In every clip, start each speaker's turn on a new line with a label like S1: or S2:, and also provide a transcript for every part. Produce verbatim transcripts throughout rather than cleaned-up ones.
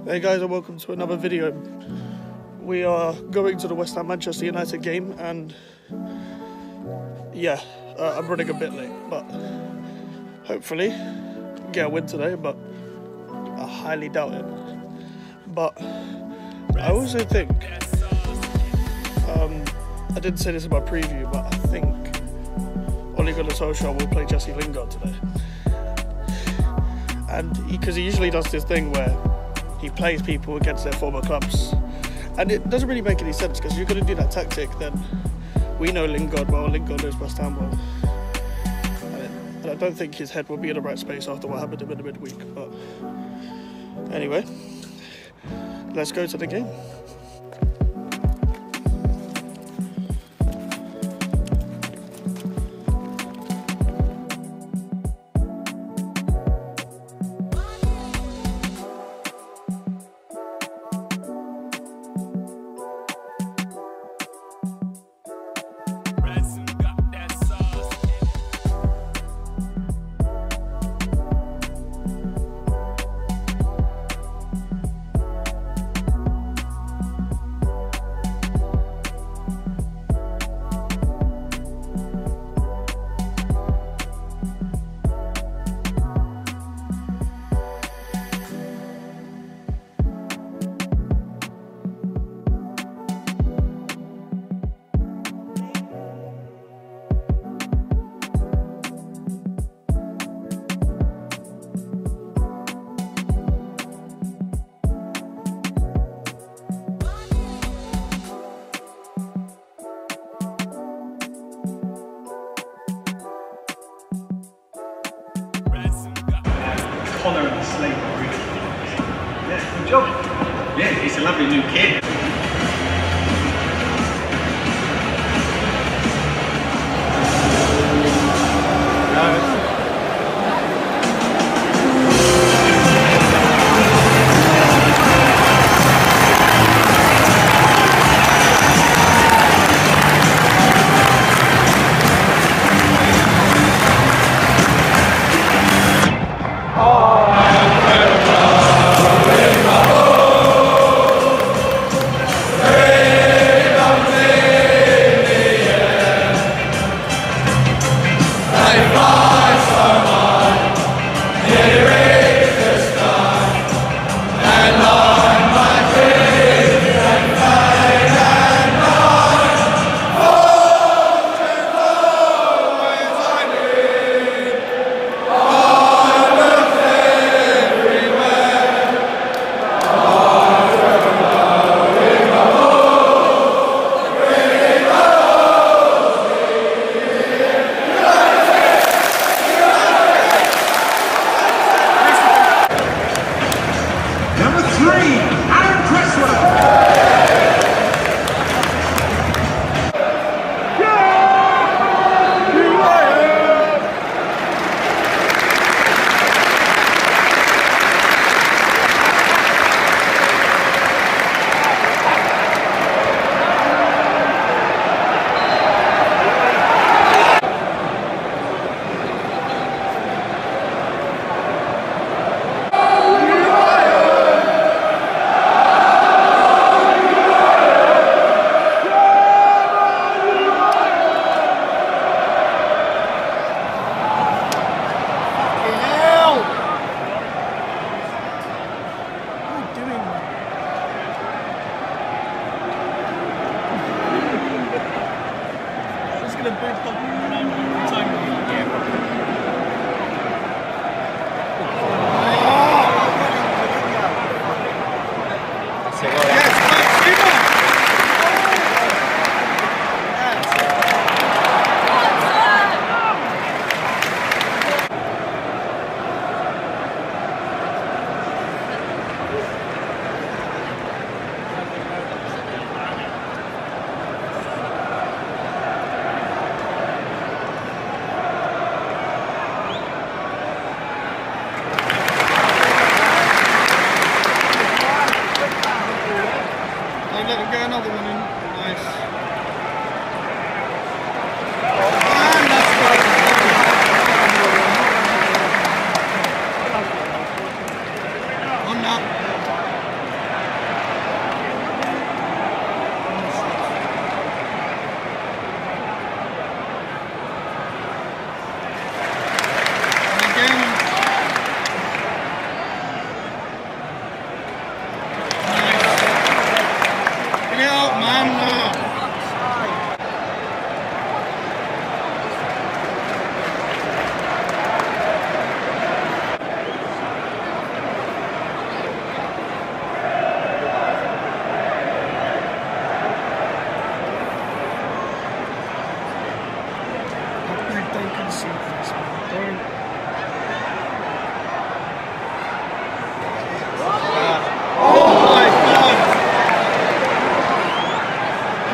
S1: Hey guys, and welcome to another video. We are going to the West Ham Manchester United game, and yeah, uh, I'm running a bit late, but hopefully get a win today, but I highly doubt it. But I also think, um, I didn't say this in my preview, but I think Ole Gunnar Solskjaer will play Jesse Lingard today. And because he, he usually does this thing where he plays people against their former clubs, and it doesn't really make any sense, because if you're going to do that tactic, then we know Lingard well, Lingard knows West Ham well, and I don't think his head will be in the right space after what happened to him in the midweek. But anyway, let's go to the game.
S2: Connor and the Slate are really nice. Yeah, good job. Yeah, it's a lovely new kit.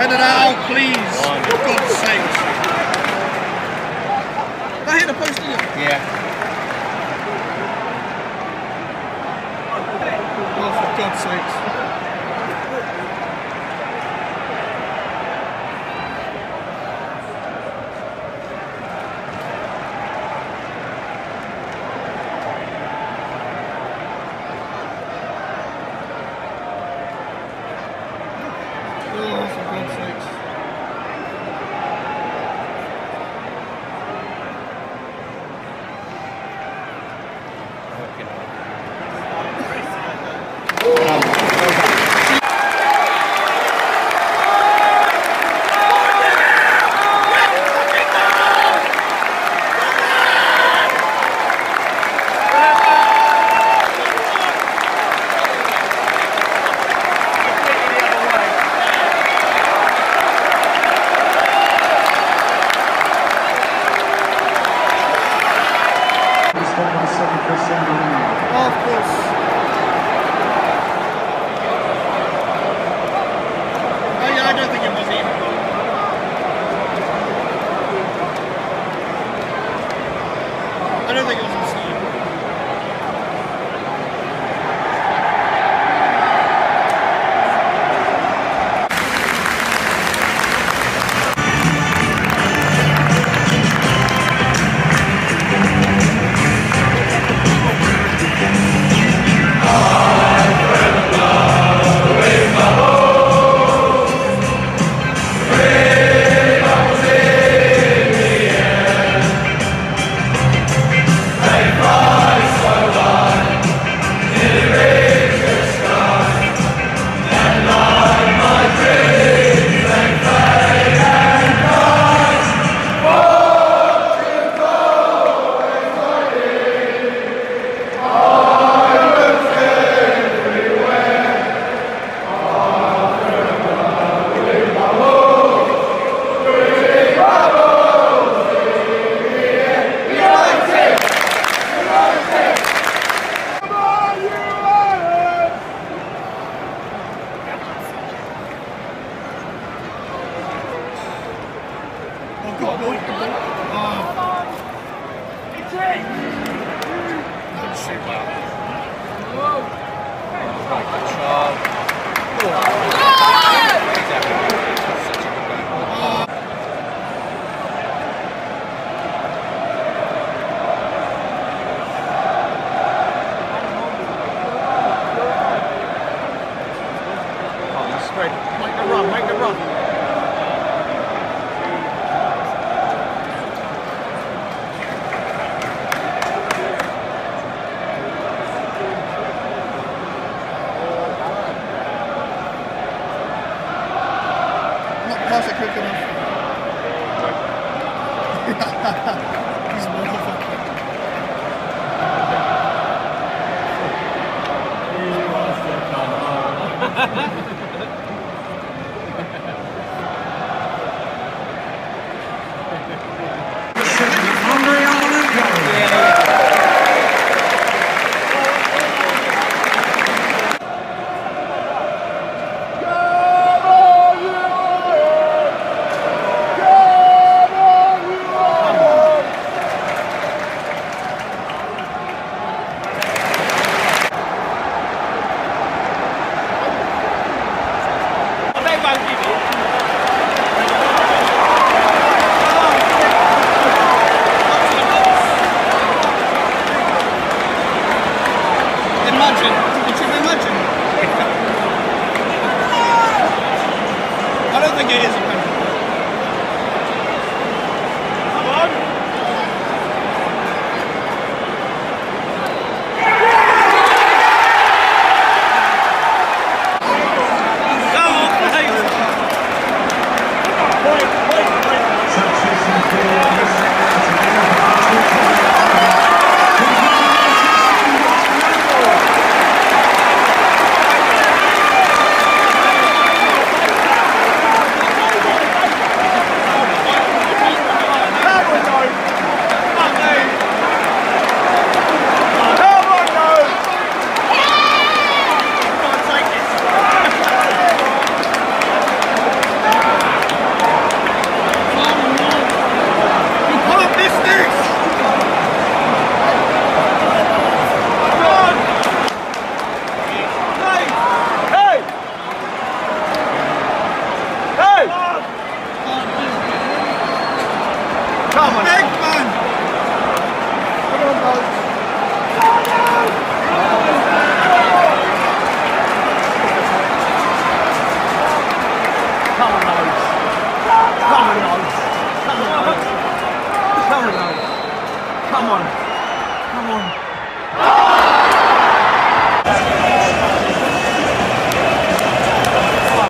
S1: Get it out, please. For God's sake. I hit the post, didn't it?
S3: Yeah.
S1: Oh, for God's sakes. Oh, for God's sakes. Oh, of course. Oh yeah, I don't think it was even. I don't think it was inside. Make the run, make the run. Not pass it quick enough. He's a motherfucker.
S2: Come on.
S3: Big man.
S2: Come on, guys. Come on, Loads. Come on, Loads. Come on, Loads. Come on, Loads. Come on. Come on.